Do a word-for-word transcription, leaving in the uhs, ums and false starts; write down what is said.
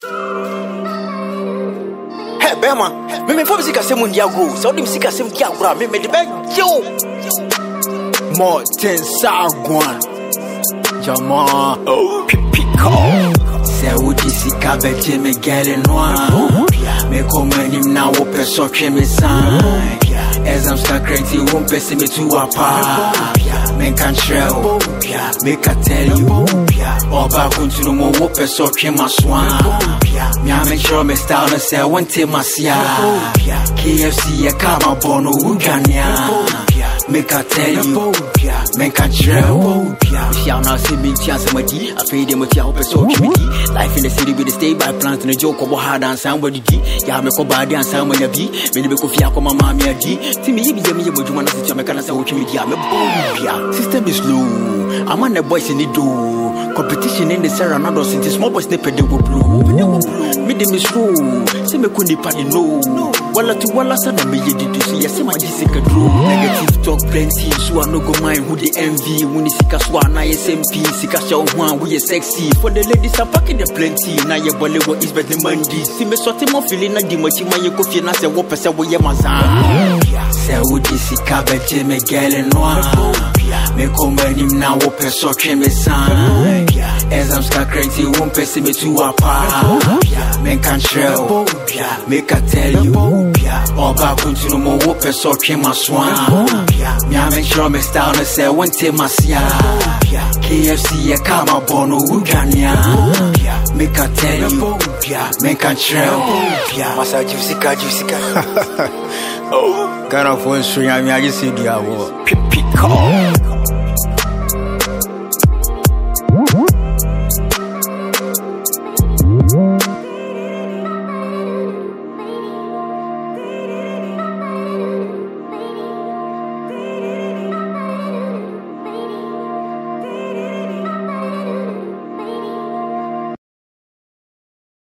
Hey, Bema, me me fobisi kase mu ndiago. So dim sika sem diago, me me de be yo. More ten sagwan. Jama, Oh, pico. se udi sika beje me gele noa. Me komani na wo peso twe me san. Exam sta crazy won't pay me to a pa. Me can trail, me can tell you. Oba kuntu mo wo peso twe ma swan. Me I make sure me style and say one take my sia. K F C a kama bono uganya. Make I tell you, make I trail. If you now see me chance somebody, I feel them with your person. Life in the city with the stay by plans and a joke about hard and somebody. Ya me ko bad and somebody be. Me be ko fia ko mama me adi. See me be me mo juma na sit me kana say what me dia me bombia. System is low. I'm on the boys in the door. Competition in the Sarah and others in the small boys snippet they will blow. Me dem is slow. See me kundi party no. Walla to walla sana me ye did see yes my jessica draw. Negative talk plenty so I no go mind who the envy when the sika swan na S M P sika show one we sexy for the ladies are packing the plenty na ye bole what is better Monday see me sorting my feeling na di machi my ko fie na say what person we ye mazan se udi sika beje me gele noa me komani na wo peso twe me san exam sta crazy won't pay me to a pa me can trail me can tell you Oba kuntu mo wo peso twe ma swan me I make sure me style and say one take my sia K F C a kama bono uganya me can tell you me can trail Masa jusika jusika. oh kind of one string I mean I just see the award Pico.